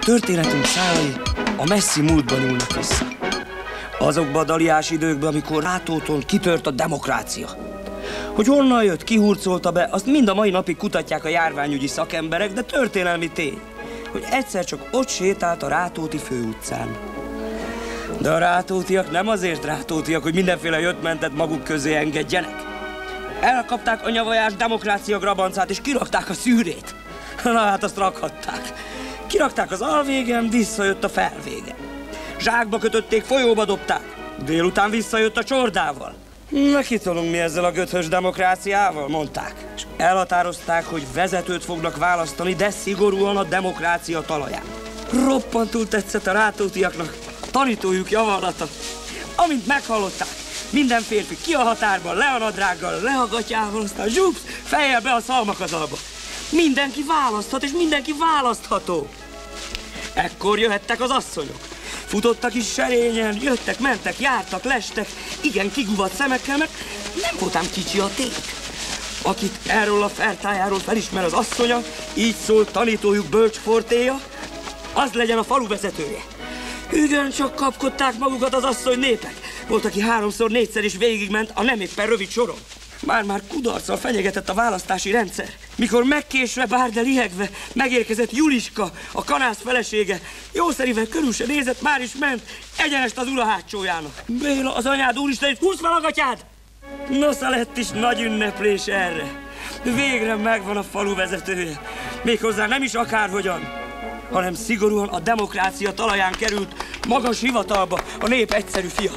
Történetünk szálai a messzi múltban nyúlnak vissza. Azokba a daliás időkbe, amikor Rátóton kitört a demokrácia. Hogy honnan jött, ki hurcolta be, azt mind a mai napig kutatják a járványügyi szakemberek, de történelmi tény, hogy egyszer csak ott sétált a Rátóti főutcán. De a rátótiak nem azért rátótiak, hogy mindenféle jött-mentet maguk közé engedjenek. Elkapták a nyavajás demokrácia grabancát, és kirakták a szűrét. Na hát azt rakhatták. Kirakták az alvégen, visszajött a felvége. Zsákba kötötték, folyóba dobták. Délután visszajött a csordával. Nekitolunk mi ezzel a göthös demokráciával, mondták. És elhatározták, hogy vezetőt fognak választani, de szigorúan a demokrácia talaján. Roppantul tetszett a rátótiaknak a tanítójuk javallata. Amint meghallották, minden férfi ki a határban, le a nadrággal, le a gatyával, aztán zsupsz, fejjel be a szalmakazalba. Mindenki választhat, és mindenki választható. Ekkor jöhettek az asszonyok. Futottak is serényen, jöttek, mentek, jártak, lestek, igen kiguvadt szemekkel, mert nem voltam kicsi a tét. Akit erről a fertájáról felismer az asszonya, így szól tanítójuk bölcsfortéja, az legyen a falu vezetője. Ügyen csak kapkodták magukat az asszony népek. Volt, aki 3-4-szer is végigment a nem éppen rövid soron. Már kudarccal fenyegetett a választási rendszer. Mikor megkésve, bár de lihegve megérkezett Juliska, a kanász felesége, jószerivel körül se nézett, már is ment egyenest az ura hátsójának. Béla, az anyád, úristen, és húzd fel a gatyád! Nosza lett is nagy ünneplés erre. Végre megvan a falu vezetője. Méghozzá nem is akárhogyan, hanem szigorúan a demokrácia talaján került magas hivatalba a nép egyszerű fia.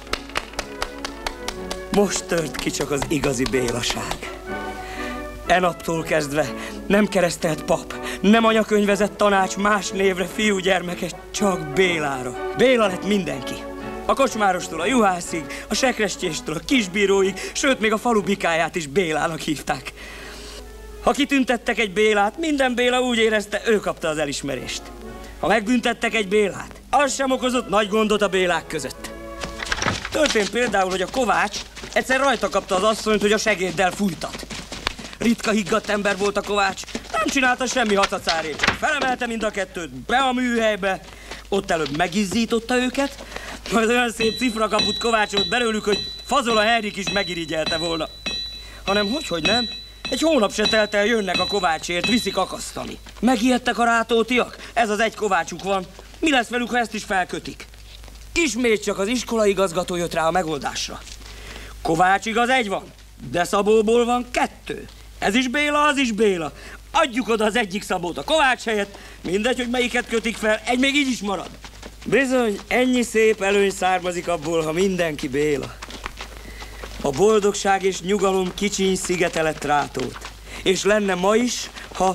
Most tört ki csak az igazi bélaság. E naptól kezdve nem keresztelt pap, nem anyakönyvezett tanács más névre fiúgyermekes, csak Bélára. Béla lett mindenki. A kocsmárostól a juhászig, a sekrestyéstől a kisbíróig, sőt még a falu bikáját is Bélának hívták. Ha kitüntettek egy Bélát, minden Béla úgy érezte, ő kapta az elismerést. Ha megbüntettek egy Bélát, az sem okozott nagy gondot a Bélák között. Történt például, hogy a Kovács egyszer rajta kapta az asszonyt, hogy a segéddel fújtat. Ritka higgadt ember volt a Kovács, nem csinálta semmi hatacárét, csak felemelte mind a kettőt be a műhelybe, ott előbb megizzította őket, majd olyan szép cifra kaput kovácsolt belőlük, hogy Fazola Henrik is megirigyelte volna. Hanem hogy nem, egy hónap se telt el, jönnek a Kovácsért, viszik akasztani. Megijedtek a rátótiak, ez az egy Kovácsuk van, mi lesz velük, ha ezt is felkötik? Ismét csak az iskolaigazgató jött rá a megoldásra. Kovács igaz, egy van, de Szabóból van 2. Ez is Béla, az is Béla. Adjuk oda az egyik Szabót a Kovács helyett, mindegy, hogy melyiket kötik fel, egy még így is marad. Bizony, ennyi szép előny származik abból, ha mindenki Béla. A boldogság és nyugalom kicsiny szigete lett Rátót. És lenne ma is, ha...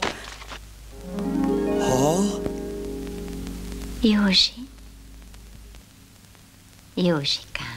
Józsi. Józsikám.